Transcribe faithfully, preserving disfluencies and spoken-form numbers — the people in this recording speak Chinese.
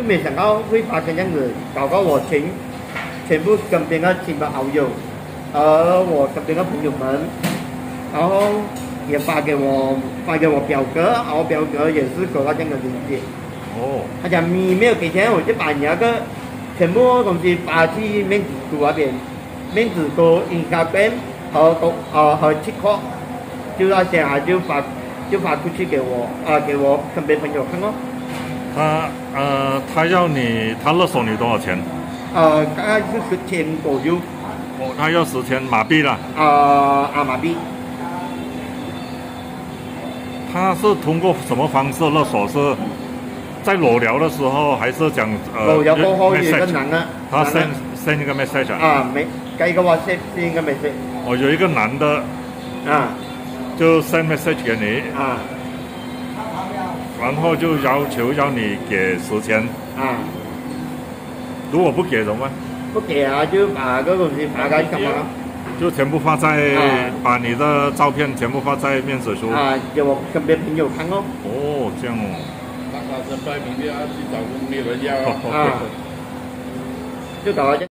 就没想到会发生这样子，搞到我全全部身边的亲朋好友，而我身边的朋友们，然后也发给我发给我表哥，然后表哥也是收到这样的链接。 哦， 他讲你没有给钱，我就把你那个全部东西发去面子书那边，面子书、Instagram 和公呃和 TikTok， 就那些啊就发就发出去给我啊、呃、给我身边朋友看哦。 他呃他要你他勒索你多少钱？ 呃，大概是十千左右。 哦，他要十千马币了。 呃，啊马币。 他是通过什么方式勒索？是在裸聊的时候，还是讲呃？ 裸聊过后有一个男的， 他 send send 一个 message 啊？ 啊，没，给一个 WhatsApp send 一个 message。 哦，有一个男的， 啊， 就 send message 给你， 啊， 然后就要求要你给十千， 啊， 如果不给怎么办？ 不给啊，就把这个东西发给干嘛？ 就全部发在， 啊、 把你的照片全部发在面子书。 啊，给我身边朋友看哦。 哦，这样哦。 那他是摆明了要去找工，没有人要啊。 啊，就搞到这。